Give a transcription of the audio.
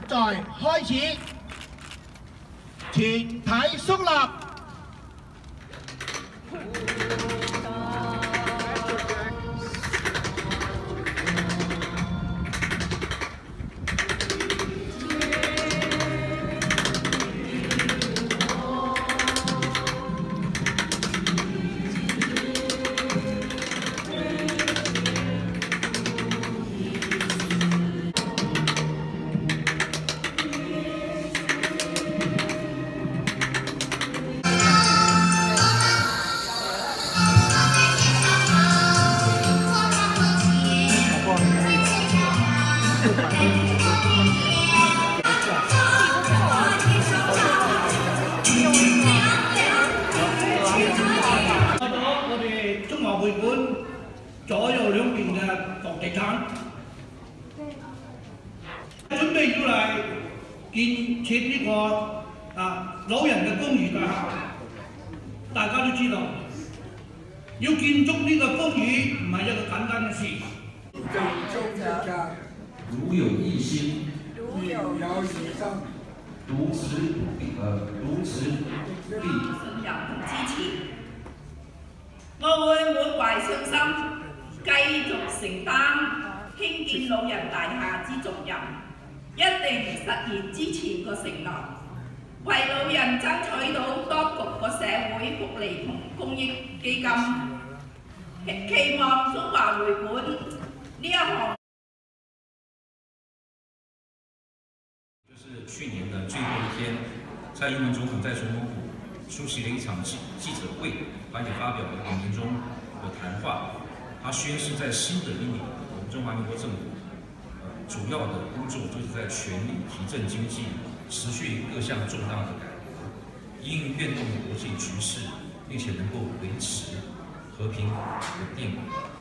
在开始，全体肃立。 會館左右兩邊嘅房地產，準備要嚟建設呢個老人嘅公寓大廈。大家都知道，要建築呢個公寓唔係一個簡單嘅事。 如有異心，獨持必信任同支持。 我會滿懷信心，繼續承擔興建老人大廈之重任，一定實現之前個承諾，為老人爭取到多局個社會福利同公益基金，期望中華會館呢一項。 就是去年的最后一天，蔡英文总统在总统府出席了一场记者会，并且发表了一个年终的谈话。他宣示，在新的一年，我们中华民国政府主要的工作就是在全力提振经济，持续各项重大的改革，因应变动的国际局势，并且能够维持和平稳定。